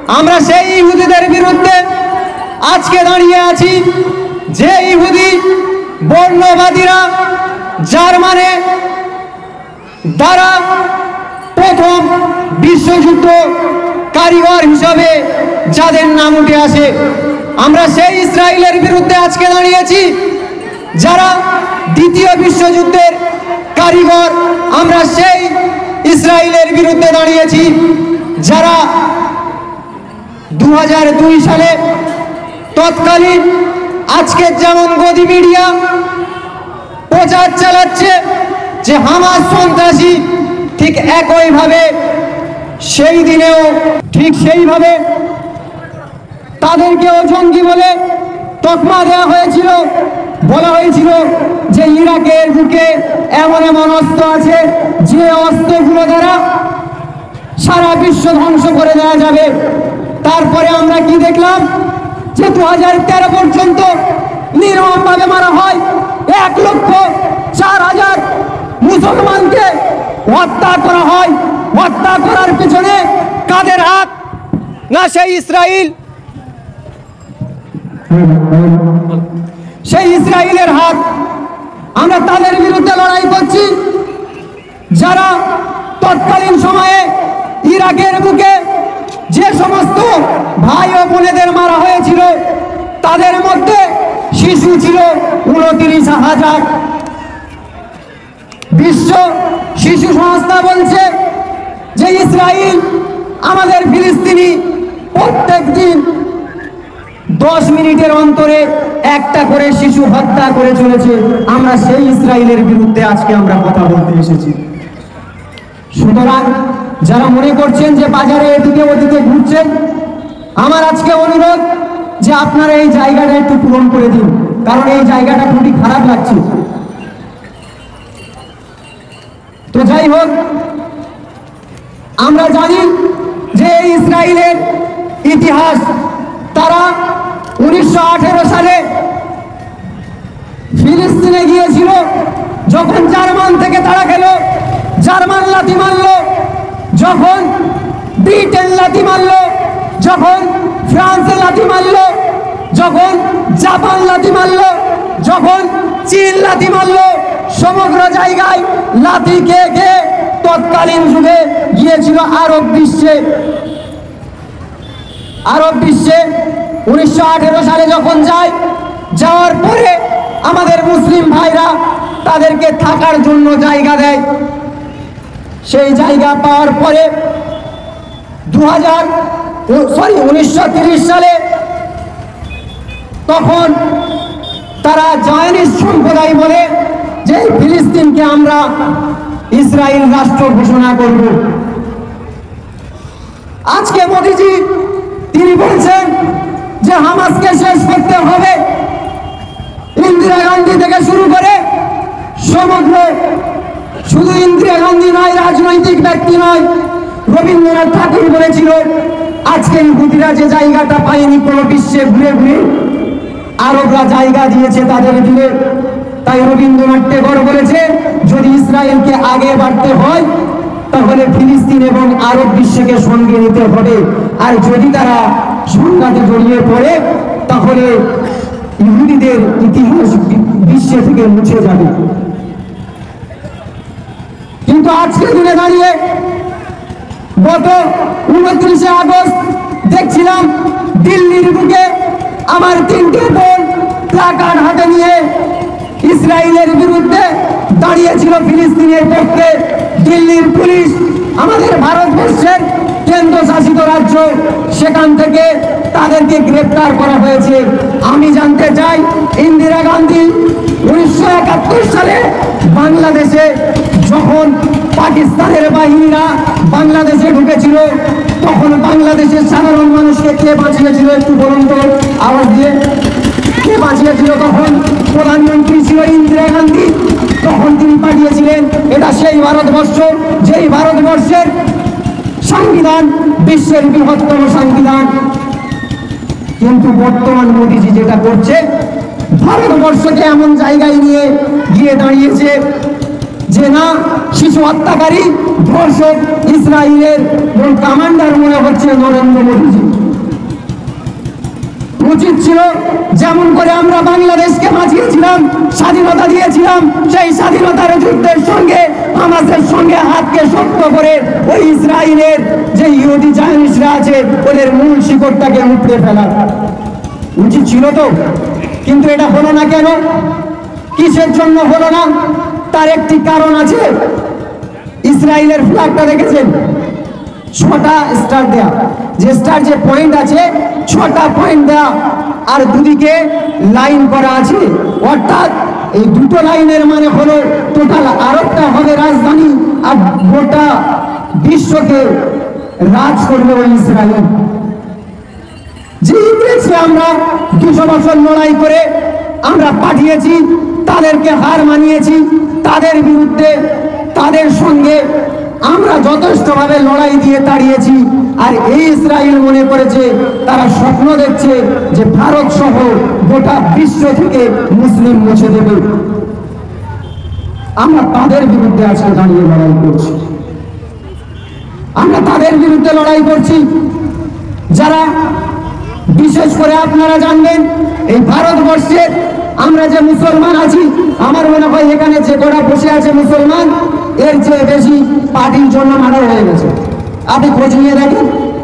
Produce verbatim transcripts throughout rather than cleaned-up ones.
আমরা সেই ইহুদিদের বিরুদ্ধে আজকে দাঁড়িয়ে আছি, যে ইহুদি বর্ণবাদীরা জার্মানে দ্বারা প্রথম বিশ্বযুদ্ধ কারিগর হিসাবে যাদের নাম উঠে আসে। আমরা সেই ইসরায়েলের বিরুদ্ধে আজকে দাঁড়িয়েছি যারা দ্বিতীয় বিশ্বযুদ্ধের কারিগর। আমরা সেই ইসরায়েলের বিরুদ্ধে দাঁড়িয়েছি যারা দু হাজার দুই সালে তৎকালীন আজকের যেমন গদি মিডিয়া প্রচার চালাচ্ছে যে হামাস সন্ত্রাসী, ঠিক একইভাবে সেই দিনেও ঠিক সেইভাবে তাদেরকেও জঙ্গি বলে তকমা দেওয়া হয়েছিল। বলা হয়েছিল যে ইরাকের বুকে এমন এমন অস্ত্র আছে যে অস্ত্রগুলো দ্বারা সারা বিশ্ব ধ্বংস করে দেওয়া যাবে। তারপরে আমরা কি দেখলাম যে দু হাজার তেরো পর্যন্ত নির্মমভাবে মারা হয় এক লক্ষ চার হাজার মুসলমানকে হত্যা করা হয়। হত্যা করার পেছনে কাদের হাত? না সেই ইসরায়েল, সেই ইসরায়েলের হাত। আমরা তাদের বিরুদ্ধে লড়াই করছি যারা তৎকালীন সময়ে ইরাকের বুকে যে সমস্ত ভাই ও বোনেদের মারা হয়েছিল তাদের মধ্যে শিশু ছিল উনত্রিশ হাজার। বিশ্ব শিশু সংস্থা বলছে যে ইসরায়েল আমাদের ফিলিস্তিনি প্রত্যেক দিন দশ মিনিটের অন্তরে একটা করে শিশু হত্যা করে চলেছে। আমরা সেই ইসরায়েলের বিরুদ্ধে আজকে আমরা কথা বলতে এসেছি। সুতরাং যারা মনে করছেন যে বাজারে এদিকে ওদিকে ঘুরছেন, আমার আজকে অনুরোধ যে আপনারা এই জায়গাটা একটু পূরণ করে দিন, কারণ এই জায়গাটা খুবই খারাপ লাগছে। তো যাই হোক, আমরা জানি যে ইসরায়েলের ইতিহাস, তারা উনিশশো আঠেরো সালে ফিলিস্তিনে গিয়েছিল। যখন জার্মান থেকে তারা খেল, জার্মান লাথি মারল। যখন ব্রিটেন লাথি মারল, যখন ফ্রান্স লাথি মারল, যখন জাপান লাথি মারল, যখন চীন লাথি মারল, সমগ্র জায়গায় লাথি খেয়ে খেয়ে তৎকালীন যুগে গিয়েছিল আরব বিশ্বে। আরব বিশ্বে উনিশশো আঠেরো সালে যখন যায়, যাওয়ার পরে আমাদের মুসলিম ভাইরা তাদেরকে থাকার জন্য জায়গা দেয়। সেই জায়গা পাওয়ার পরে দু হাজার সরি উনিশশো তিরিশ সালে তখন তারা জায়নিস্ট সম্প্রদায় বলে যে ফিলিস্তিনকে আমরা ইসরায়েল রাষ্ট্র ঘোষণা করব। আজকে মোদিজি তিনি বলছেন যে হামাসকে শেষ করতে হবে। ইন্দিরা গান্ধী থেকে শুরু করে সমগ্র, শুধু ইন্দিরা গান্ধী নয়, রাজনৈতিক ব্যক্তি নয়, রবীন্দ্রনাথ ঠাকুর বলেছিল আজকে ইহুদিরা যে জায়গাটা পায়নি কোনো বিশ্বে ঘুরে ঘুরে আরবরা জায়গা দিয়েছে তাদের দিলে। তাই রবীন্দ্রনাথ ঠাকুর বলেছে যদি ইসরায়েলকে আগে বাড়তে হয় তাহলে ফিলিস্তিন এবং আরব বিশ্বকে সঙ্গে নিতে হবে। আর যদি তারা সংঘাতে জড়িয়ে পড়ে তাহলে ইহুদিদের ইতিহাস বিশ্ব থেকে মুছে যাবে। কিন্তু আজকে দিনে দাঁড়িয়ে গত উনত্রিশে আগস্ট দেখছিলাম দিল্লির বুকে আমার তিনটে বোন প্লাকার্ড হাতে নিয়ে ইসরায়েলের বিরুদ্ধে দাঁড়িয়েছিল ফিলিস্তিনের পক্ষে। দিল্লির পুলিশ, আমাদের ভারতবর্ষের কেন্দ্রশাসিত রাজ্য, সেখান থেকে তাদেরকে গ্রেপ্তার করা হয়েছে। আমি জানতে চাই, ইন্দিরা গান্ধী উনিশশো একাত্তর সালে বাংলাদেশে যখন পাকিস্তানের বাহিনীরা বাংলাদেশে ঢুকেছিল তখন বাংলাদেশের সাধারণ মানুষকে কে বাঁচিয়েছিল? একটু বলুন তো আওয়াজ দিয়ে, কে বাঁচিয়েছিল? তখন প্রধানমন্ত্রী ছিল ইন্দিরা গান্ধী। তখন তিনি পাঠিয়েছিলেন। এটা সেই ভারতবর্ষ যেই ভারতবর্ষের সংবিধান বিশ্বের বৃহত্তম সংবিধান। কিন্তু বর্তমান মোদিজি যেটা করছে, ভারতবর্ষকে এমন জায়গায় নিয়ে গিয়ে দাঁড়িয়েছে যে না, শিশু হত্যাকারী ধর্ষক ইসরায়েলের মূল কমান্ডার মনে হচ্ছে নরেন্দ্র মোদীজি। উচিত ছিল যেমন করে আমরা বাংলাদেশকে বাঁচিয়েছিলাম, স্বাধীনতা দিয়েছিলাম, সেই স্বাধীনতার যুদ্ধের সঙ্গে হামাসের সঙ্গে হাতকে শক্ত করে ওই ইসরায়েলের যে ইহুদি জায়নিস্টরা আছে ওদের মূল শিকড়টাকে উপড়ে ফেলা উচিত ছিল তো। কিন্তু এটা হলো না কেন? কিসের জন্য হলো না? তার একটি কারণ আছে। ইসরায়েলের ফ্ল্যাগটা দেখেছেন, ছটা স্টার দেয়া, যে স্টার যে পয়েন্ট আছে ছটা পয়েন্ট দেয়া, আর দুদিকে লাইন করা আছে। অর্থাৎ এই দুটো লাইনের মানে হলো টোটাল আরবটা হবে রাজধানী, আর গোটা বিশ্বকে রাজ করবে ওই ইসরায়েল। যে ইংরেজকে আমরা দুশো বছর লড়াই করে আমরা পাঠিয়েছি, তাদেরকে হার মানিয়েছি, তাদের বিরুদ্ধে তাদের সঙ্গে আমরা যথেষ্টভাবে লড়াই দিয়ে তাড়িয়েছি। আর এই ইসরায়েল মনে করেছে, তারা স্বপ্ন দেখছে যে ভারত সহ গোটা বিশ্ব থেকে মুসলিম মুছে দেবে। আমরা তাদের বিরুদ্ধে আজকে দাঁড়িয়ে লড়াই করছি, আমরা তাদের বিরুদ্ধে লড়াই করছি যারা, বিশেষ করে আপনারা জানবেন এই ভারতবর্ষের আমরা যে মুসলমান আছি, আমার মনে হয় এখানে যে কটা বসে আছে মুসলমান, এর চেয়ে বেশি পার্টির জন্য মার্ডার হয়ে গেছে। আপনি খোঁজ নিয়ে দেখেন,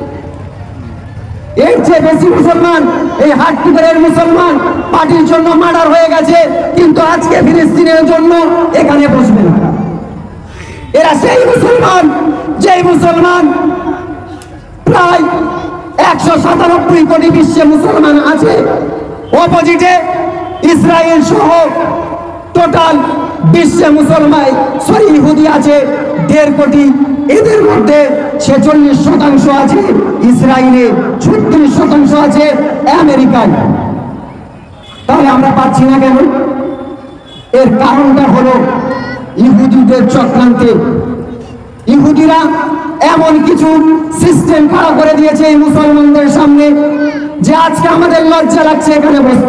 এর চেয়ে বেশি মুসলমান, এই হাটপুকুরের মুসলমান পার্টির জন্য মার্ডার হয়ে গেছে, কিন্তু আজকে ফিলিস্তিনের জন্য এখানে বসবে না। এরা সেই মুসলমান, যেই মুসলমান প্রায় একশো সাতানব্বই কোটি বিশ্বে মুসলমান আছে, অপোজিটে ইসরায়েল সহ টোটাল বিশ্বে মুসলমান সরি ইহুদি আছে দেড় কোটি। এদের মধ্যে ছেচল্লিশ শতাংশ আছে ইসরায়েলে, ছত্রিশ শতাংশ আছে আমেরিকায়। তাহলে আমরা পাচ্ছি না কেন? এর কারণটা হলো ইহুদিদের চক্রান্তে। ইহুদিরা এমন কিছু সিস্টেম খাড়া করে দিয়েছে এই মুসলমানদের সামনে, যে আজকে আমাদের লজ্জা লাগছে এখানে বসতে,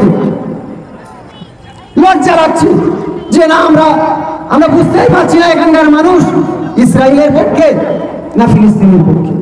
লজ্জা লাগছে যে না, আমরা আমরা বুঝতেই পারছি না এখানকার মানুষ ইসরায়েলের পক্ষে না ফিলিস্তিনের পক্ষে।